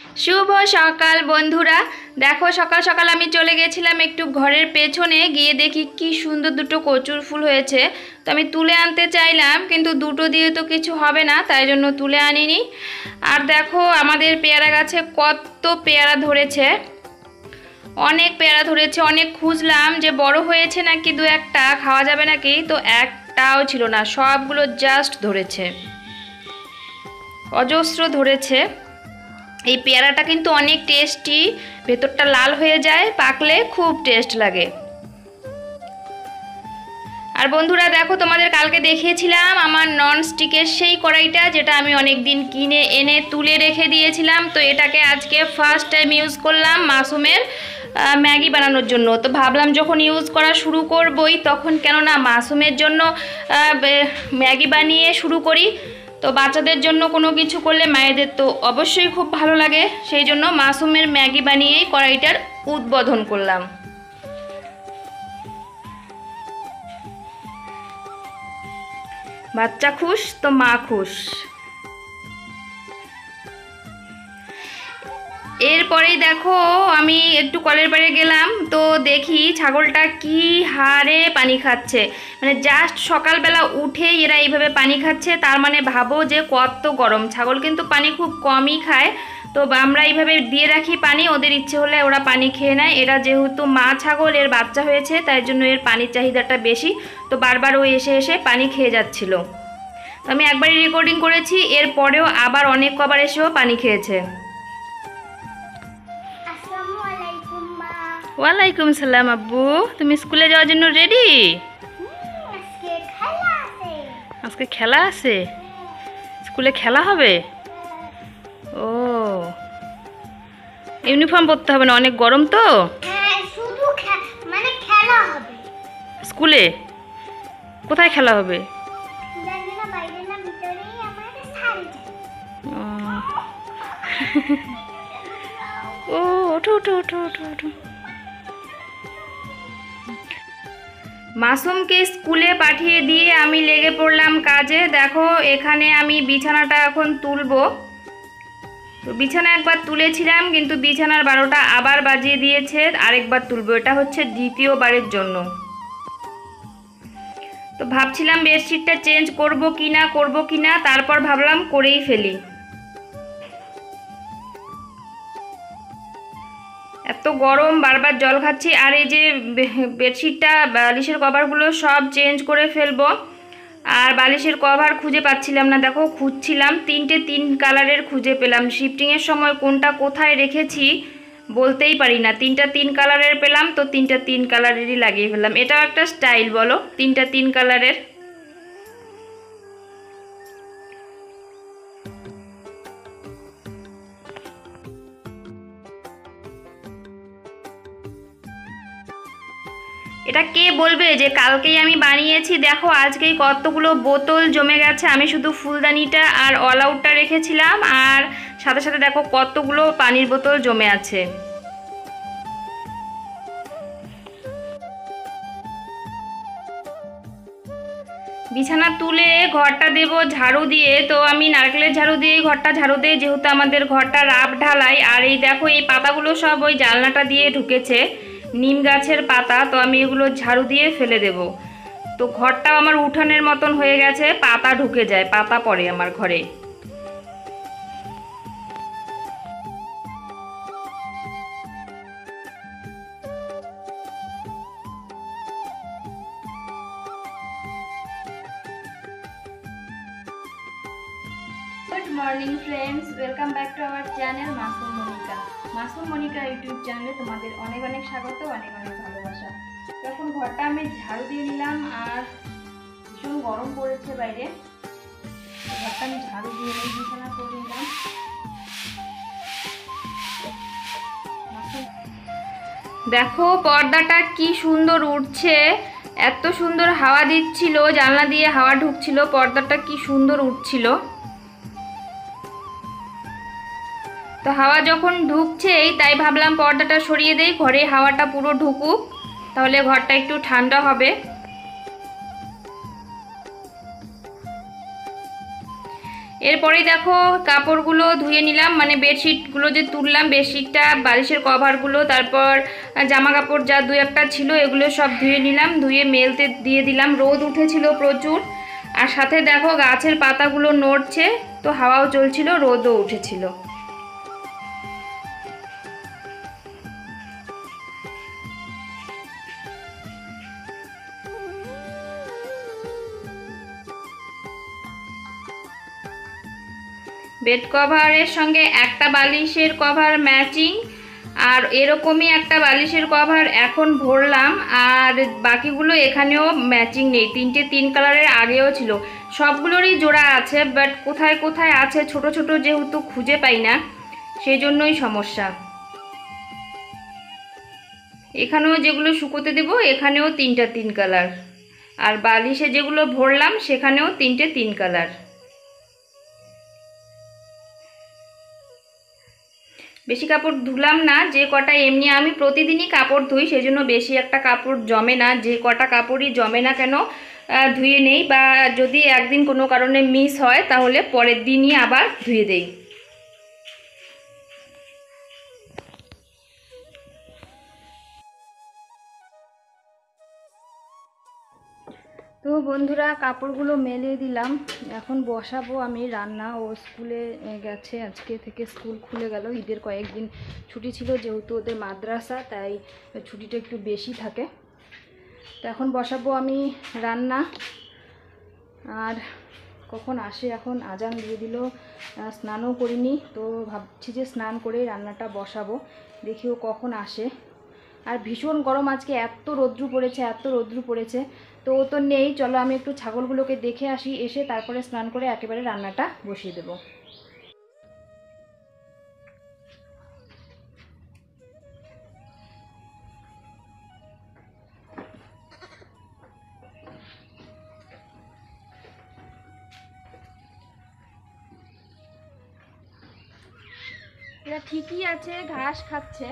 শুভ সকাল বন্ধুরা। দেখো সকাল সকাল আমি চলে গেছিলাম একটু ঘরের পেছনে, গিয়ে দেখি কি সুন্দর দুটো কচুর ফুল হয়েছে। তো আমি তুলে আনতে চাইলাম, কিন্তু দুটো দিয়ে তো কিছু হবে না, তাই জন্য তুলে আনিনি। আর দেখো আমাদের পেয়ারা গাছে কত পেয়ারা ধরেছে, অনেক পেয়ারা ধরেছে। অনেক খুঁজলাম যে বড় হয়েছে নাকি দু একটা খাওয়া যাবে নাকি, তো একটাও ছিল না, সবগুলো জাস্ট ধরেছে, অজস্র ধরেছে। এই পেয়ারাটা কিন্তু অনেক টেস্টি, ভেতরটা লাল হয়ে যায়, পাকলে খুব টেস্ট লাগে। আর বন্ধুরা দেখো, তোমাদের কালকে দেখিয়েছিলাম আমার ননস্টিকের সেই কড়াইটা, যেটা আমি অনেক দিন কিনে এনে তুলে রেখে দিয়েছিলাম। তো এটাকে আজকে ফার্স্ট টাইম ইউজ করলাম মাসুমের ম্যাগি বানানোর জন্য। তো ভাবলাম যখন ইউজ করা শুরু করবই, তখন কেননা মাসুমের জন্য ম্যাগি বানিয়ে শুরু করি। তো বাচ্চাদের জন্য কোনো কিছু করলে মায়েদের তো অবশ্যই খুব ভালো লাগে, সেই জন্য মাসুমের ম্যাগি বানিয়েই কড়াইটার উদ্বোধন করলাম। বাচ্চা খুশ তো মা খুশ। এরপরেই দেখো আমি একটু কলের পাড়ে গেলাম, তো দেখি ছাগলটা কি হারে পানি খাচ্ছে। মানে জাস্ট সকালবেলা উঠেই এরা এইভাবে পানি খাচ্ছে, তার মানে ভাবো যে কত গরম। ছাগল কিন্তু পানি খুব কমই খায়, তো আমরা এইভাবে দিয়ে রাখি পানি, ওদের ইচ্ছে হলে ওরা পানি খেয়ে নেয়। এরা যেহেতু মা ছাগল, এর বাচ্চা হয়েছে, তাই জন্য এর পানির চাহিদাটা বেশি। তো বারবার ও এসে এসে পানি খেয়ে যাচ্ছিল। তো আমি একবারই রেকর্ডিং করেছি, এরপরেও আবার অনেক কবার এসেও পানি খেয়েছে। ওয়ালাইকুম সালাম আব্বু, তুমি স্কুলে যাওয়ার জন্য রেডি? আজকে খেলা আছে, স্কুলে খেলা হবে। ও, ইউনিফর্ম পরতে হবে না, অনেক গরম তো। স্কুলে কোথায় খেলা হবে? ও ওঠো ওঠো ওঠো ওঠো ওঠো। মাসুমকে স্কুলে পাঠিয়ে দিয়ে আমি লেগে পড়লাম কাজে। দেখো এখানে আমি বিছানাটা এখন তুলবো। তো বিছানা একবার তুলেছিলাম, কিন্তু বিছানার 12টা আবার বাজিয়ে দিয়েছে, আরেকবার তুলবো। এটা হচ্ছে দ্বিতীয়বারের জন্য। তো ভাবছিলাম বেডশিটটা চেঞ্জ করব কি না, তারপর ভাবলাম করেই ফেলি। এত গরম, বারবার জল খাচ্ছি। আর এই যে বেডশিটটা, বালিশের কভারগুলো সব চেঞ্জ করে ফেলবো। আর বালিশের কভার খুঁজে পাচ্ছিলাম না, দেখো খুঁজছিলাম, 3 কালারের খুঁজে পেলাম। শিফটিংয়ের সময় কোনটা কোথায় রেখেছি বলতেই পারি না। 3 কালারের পেলাম, তো 3 কালারেরই লাগিয়ে ফেললাম। এটাও একটা স্টাইল বলো, 3 কালারের। এটা কে বলবে যে কালকেই আমি বানিয়েছি। দেখো আজকেই কতগুলো বোতল জমে গেছে। আমি শুধু ফুলদানিটা আর অল আউটটা রেখেছিলাম, আর সাথে সাথে দেখো কতগুলো পানির বোতল জমে আছে। বিছানা তুলে ঘরটা দেব ঝাড়ু দিয়ে। তো আমি নারকেলের ঝাড়ু দিয়ে ঘরটা ঝাড়ু দিই, যেহেতু আমাদের ঘরটা রাব ঢালাই। আর এই দেখো এই পাতাগুলো সব ওই জানলাটা দিয়ে ঢুকেছে, নিম গাছের পাতা। তো আমি এগুলো ঝাড়ু দিয়ে ফেলে দেব। তো ঘরটাও আমার উঠানের মতন হয়ে গেছে, পাতা ঢুকে যায়, পাতা পড়ে আমার ঘরে। Good morning friends, welcome back to our channel Masum Monika. Masum Monika YouTube চ্যানেলে তোমাদের অনেক অনেক স্বাগত, অনেক অনেক ভালোবাসা। এখন ঘরটা আমি ঝাড়ু দিয়ে নিলাম, আর ভীষণ গরম পড়েছে বাইরে। ঘরটা আমি ঝাড়ু দিয়ে নিয়ে বিছানা করে নিলাম। দেখো পর্দাটা কি সুন্দর উঠছে, এত সুন্দর হাওয়া দিচ্ছিল, জানলা দিয়ে হাওয়া ঢুকছিল, পর্দাটা কি সুন্দর উঠছিল। তো হাওয়া যখন ঢুকছেই, তাই ভাবলাম পর্দাটা সরিয়ে দেই, ঘরে হাওয়াটা পুরো ঢুকুক, তাহলে ঘরটা একটু ঠান্ডা হবে। এরপরেই দেখো কাপড়গুলো ধুয়ে নিলাম, মানে বেডশিটগুলো যে তুললাম, বেডশিটটা, বালিশের কভারগুলো, তারপর জামা কাপড় যা দু একটা ছিল এগুলো সব ধুয়ে নিলাম, ধুয়ে মেলতে দিয়ে দিলাম। রোদ উঠেছিল প্রচুর, আর সাথে দেখো গাছের পাতাগুলো নড়ছে, তো হাওয়াও চলছিল, রোদও উঠেছিল। বেড কভারের সঙ্গে একটা বালিশের কভার ম্যাচিং, আর এরকমই একটা বালিশের কভার এখন ভরলাম, আর বাকিগুলো এখানেও ম্যাচিং নেই। তিনটে তিন কালারের আগেও ছিল, সবগুলোরই জোড়া আছে, বাট কোথায় কোথায় আছে ছোট ছোট যেহেতু খুঁজে পাই না, সেই জন্যই সমস্যা। এখানেও যেগুলো শুকোতে দেবো এখানেও তিনটা তিন কালার, আর বালিশে যেগুলো ভরলাম সেখানেও তিনটে তিন কালার। বেশি কাপড় ধুলাম না, যে কটা এমনি আমি প্রতিদিনই কাপড় ধুই, সেজন্য বেশি একটা কাপড় জমে না। যে কটা কাপড়ই জমে না কেন ধুয়ে নেই, বা যদি একদিন কোনো কারণে মিস হয় তাহলে পরের দিনই আবার ধুয়ে দেই। তো বন্ধুরা, কাপড়গুলো মেলে দিলাম, এখন বসাবো আমি রান্না। ও স্কুলে গেছে, আজকে থেকে স্কুল খুলে গেল, ঈদের কয়েকদিন ছুটি ছিল, যেহেতু ওদের মাদ্রাসা তাই ছুটিটা একটু বেশি থাকে। তো এখন বসাবো আমি রান্না। আর কখন আসে, এখন আজান দিয়ে দিল, স্নানও করিনি, তো ভাবছি যে স্নান করেই রান্নাটা বসাবো, দেখি ও কখন আসে। আর ভীষণ গরম আজকে, এত রৌদ্রু পড়েছে, এত রৌদ্রু পড়েছে। তো ও তো নেই, চলো আমি একটু ছাগলগুলোকে দেখে আসি, এসে তারপরে স্নান করে একেবারে রান্নাটা বসিয়ে দেবো। এরা ঠিকই আছে, ঘাস খাচ্ছে।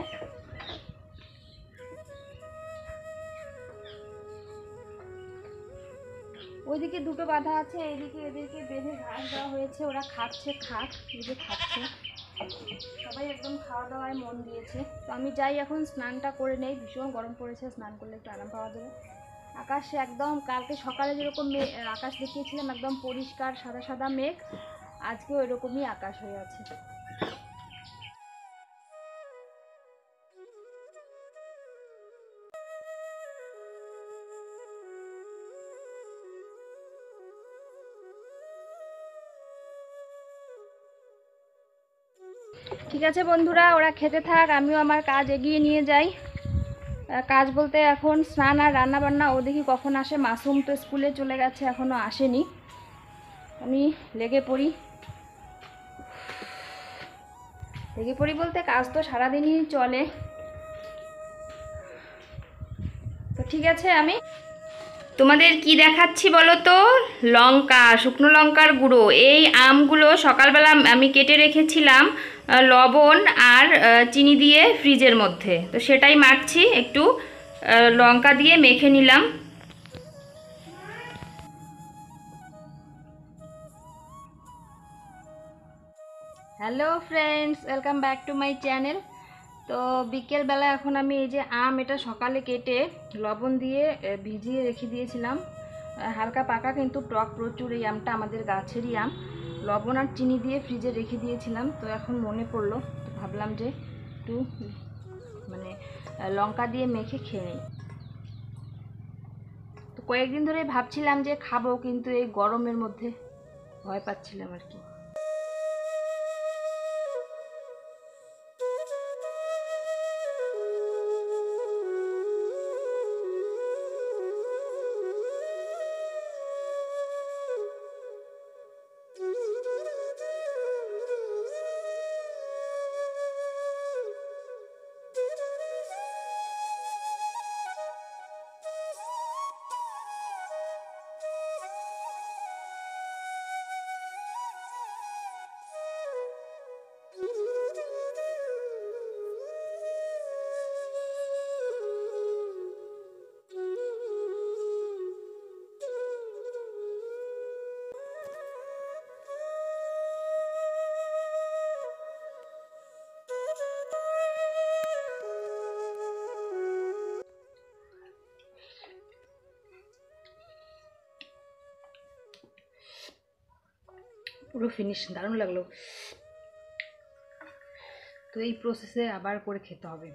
ওইদিকে দুটো বাঁধা আছে, এইদিকে এদেরকে বেঁধে ঘাস দেওয়া হয়েছে, ওরা খাচ্ছে, খাক, এই যে খাচ্ছে, সবাই একদম খাওয়া দাওয়ায় মন দিয়েছে। তো আমি যাই এখন স্নানটা করে নেই, ভীষণ গরম পড়েছে, স্নান করলে একটু আরাম পাওয়া যাবে। আকাশে একদম কালকে সকালে যেরকম আকাশ দেখিয়েছিলাম একদম পরিষ্কার সাদা সাদা মেঘ, আজকেও এরকমই আকাশ হয়ে আছে। ঠিক আছে বন্ধুরা, ওরা খেতে থাক, আমিও আমার কাজ এগিয়ে নিয়ে যাই। কাজ বলতে এখন স্নান আর রান্না বান্না। ও দেখি কখন আসে, মাসুম তো স্কুলে চলে গেছে, এখনও আসেনি, আমি লেগে পড়ি। বলতে কাজ তো সারাদিনই চলে। তো ঠিক আছে, আমি তোমাদের কি দেখাচ্ছি বলো তো, লঙ্কা, শুকনো লঙ্কার গুঁড়ো। এই আমগুলো সকালবেলা আমি কেটে রেখেছিলাম লবণ আর চিনি দিয়ে ফ্রিজের মধ্যে, তো সেটাই মাখছি, একটু লঙ্কা দিয়ে মেখে নিলাম। Hello friends, welcome back to my channel. তো বিকেলবেলা এখন আমি এই যে আম, এটা সকালে কেটে লবণ দিয়ে ভিজিয়ে রেখে দিয়েছিলাম, হালকা পাকা কিন্তু টক প্রচুর, এই আমটা আমাদের গাছেরই আম। লবণ আর চিনি দিয়ে ফ্রিজে রেখে দিয়েছিলাম, তো এখন মনে পড়লো, তো ভাবলাম যে একটু মানে লঙ্কা দিয়ে মেখে খেয়ে নিই। তো কয়েকদিন ধরে ভাবছিলাম যে খাবো, কিন্তু এই গরমের মধ্যে ভয় পাচ্ছিলাম আর কি। পুরো ফিনিশ, দারুণ লাগলো। তো এই প্রসেসে আবার করে খেতে হবে।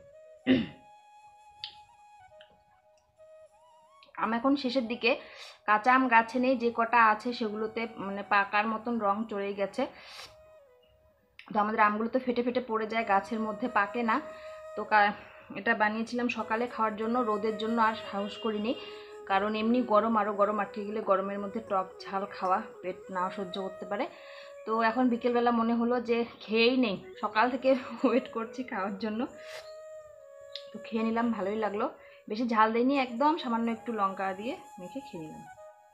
আম এখন শেষের দিকে, কাঁচা আম গাছে নেই, যে কটা আছে সেগুলোতে মানে পাকার মতন রং চলে গেছে। তো আমাদের আমগুলো তো ফেটে ফেটে পড়ে যায়, গাছের মধ্যে পাকে না। তো এটা বানিয়েছিলাম সকালে খাওয়ার জন্য, রোদের জন্য আর সাহস করিনি, কারণ এমনি গরম, আরও গরম আটকে গেলে গরমের মধ্যে টক ঝাল খাওয়া পেট না সহ্য করতে পারে। তো এখন বিকেলবেলা মনে হলো যে খেয়েই নেই, সকাল থেকে ওয়েট করছি খাওয়ার জন্য। তো খেয়ে নিলাম, ভালোই লাগলো। বেশি ঝাল দেয়নি, একদম সামান্য একটু লঙ্কা দিয়ে মেখে খেয়ে নিলাম।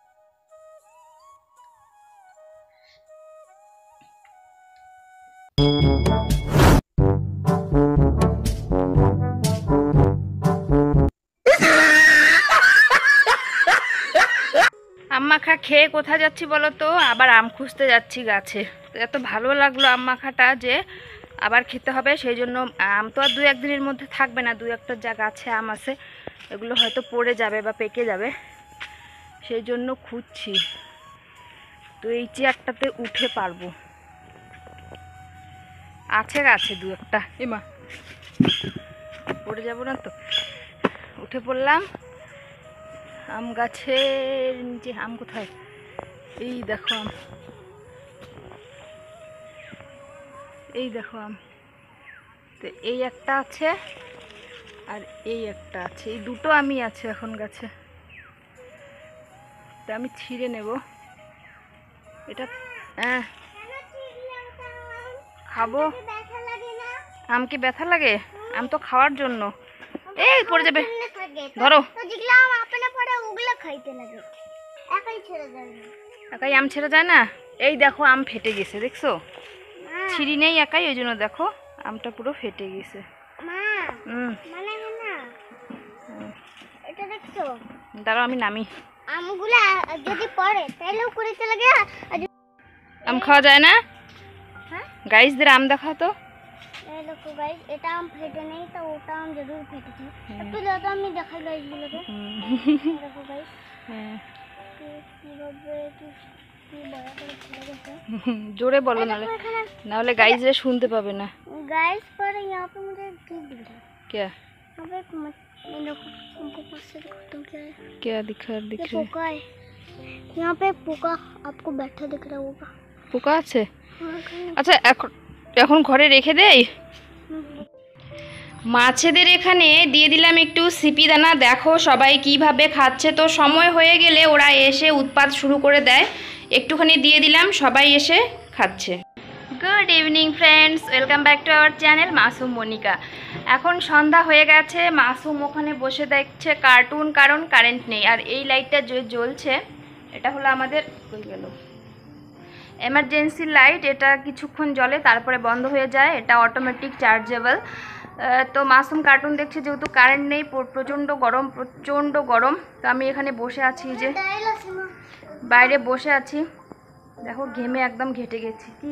আম মাখা খেয়ে কোথায় যাচ্ছি বলো তো? আবার আম খুঁজতে যাচ্ছি গাছে। তো এত ভালো লাগলো আম মাখাটা যে আবার খেতে হবে। সেই জন্য আম তো আর 2-1 দিনের মধ্যে থাকবে না, 2-1টা যা গাছে আম আছে এগুলো হয়তো পড়ে যাবে বা পেকে যাবে, সেই জন্য খুঁজছি। তো এই চেয়ারটাতে উঠে পারবো, আছে গাছে 2-1টা। এমা পড়ে যাবো না তো? উঠে পড়লাম। আম গাছের নিচে আম কোথায়? এই দেখো আম, এই দেখো আম। তো এই একটা আছে আর এই একটা আছে, এই দুটো আমি আছে এখন গাছে। তা আমি ছিঁড়ে নেব এটা। হ্যাঁ খাবো। আম কি ব্যথা লাগে? আম তো খাওয়ার জন্য। এই পড়ে যাবে, ধরো। একাই আম ছেড়ে যায় না। এই দেখো আম ফেটে গেছে, দেখছো? ছিঁড়ি নেই একাই, ওই জন্য দেখো আমটা পুরো ফেটে গেছে। দাঁড়াও আমি নামি। আমগুলা যদি পড়ে তাহলেও কুড়িতে লাগে। আম খাওয়া যায় না? গাইসদের আম দেখাও তো। এই দেখো গাইস, এটা আম ফেটে নেই, তো ওটা আম জরুর ফেটেছে। একটু দাও তো, আমি দেখাই গাইসগুলোকে। দেখো গাইস, হ্যাঁ কিভাবে কি বড় করে ফেটে গেছে। জোরে বলো না হলে গাইসরা শুনতে পাবে না। गाइस पर यहाँ पे मुझे दिख रहा है। क्या? यहाँ पे हमको पास से दिखा तो क्या है? क्या दिख रहा है? यहाँ पे पोका आपको बैठा दिख रहा होगा। পোকা আছে? আচ্ছা এখন ঘরে রেখে দেই। মাছেদের এখানে দিয়ে দিলাম একটু সিপি দানা। দেখো সবাই কিভাবে খাচ্ছে। তো সময় হয়ে গেলে ওরা এসে উৎপাত শুরু করে দেয়, একটুখানি দিয়ে দিলাম, সবাই এসে খাচ্ছে। Good evening friends, welcome back to our channel Masum Monika. এখন সন্ধ্যা হয়ে গেছে, মাসুম ওখানে বসে দেখছে কার্টুন, কারণ কারেন্ট নেই। আর এই লাইটটা জ্বলছে, এটা হলো আমাদের কই গেল এমার্জেন্সি লাইট। এটা কিছুক্ষণ জ্বলে তারপরে বন্ধ হয়ে যায়, এটা অটোমেটিক চার্জেবল। তো মাসুম কার্টুন দেখছে, যেহেতু কারেন্ট নেই, প্রচণ্ড গরম। তো আমি এখানে বসে আছি, যে বাইরে বসে আছি। দেখো ঘেমে একদম ঘেটে গেছি। কি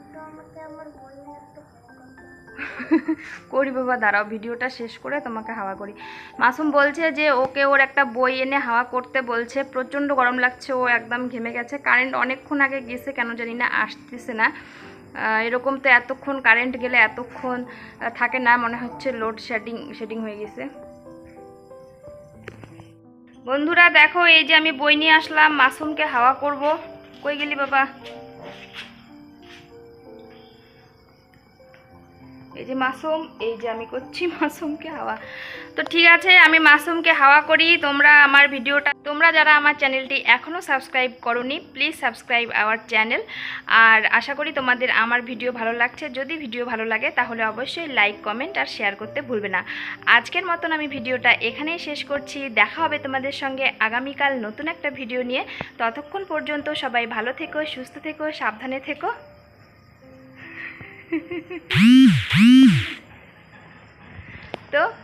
করি বাবা, দাঁড়াও ভিডিওটা শেষ করে তোমাকে হাওয়া করি। মাসুম বলছে যে ওকে ওর একটা বই এনে হাওয়া করতে বলছে, প্রচণ্ড গরম লাগছে, ও একদম ঘেমে গেছে। কারেন্ট অনেকক্ষণ আগে গেছে, কেন জানি না আসতেছে না। এরকম তো এতক্ষণ কারেন্ট গেলে এতক্ষণ থাকে না, মনে হচ্ছে লোড শেডিং হয়ে গেছে। বন্ধুরা দেখো, এই যে আমি বই নিয়ে আসলাম, মাসুমকে হাওয়া করব। কই গেলি বাবা? এই যে মাসুম, এই যে আমি করছি মাসুমকে হাওয়া। তো ঠিক আছে, আমি মাসুমকে হাওয়া করি। তোমরা যারা আমার চ্যানেলটি এখনও সাবস্ক্রাইব করোনি, প্লিজ সাবস্ক্রাইব আওয়ার চ্যানেল। আর আশা করি তোমাদের আমার ভিডিও ভালো লাগছে। যদি ভিডিও ভালো লাগে তাহলে অবশ্যই লাইক, কমেন্ট আর শেয়ার করতে ভুলবে না। আজকের মতন আমি ভিডিওটা এখানেই শেষ করছি। দেখা হবে তোমাদের সঙ্গে আগামীকাল নতুন একটা ভিডিও নিয়ে। ততক্ষণ পর্যন্ত সবাই ভালো থেকো, সুস্থ থেকো, সাবধানে থেকো। তো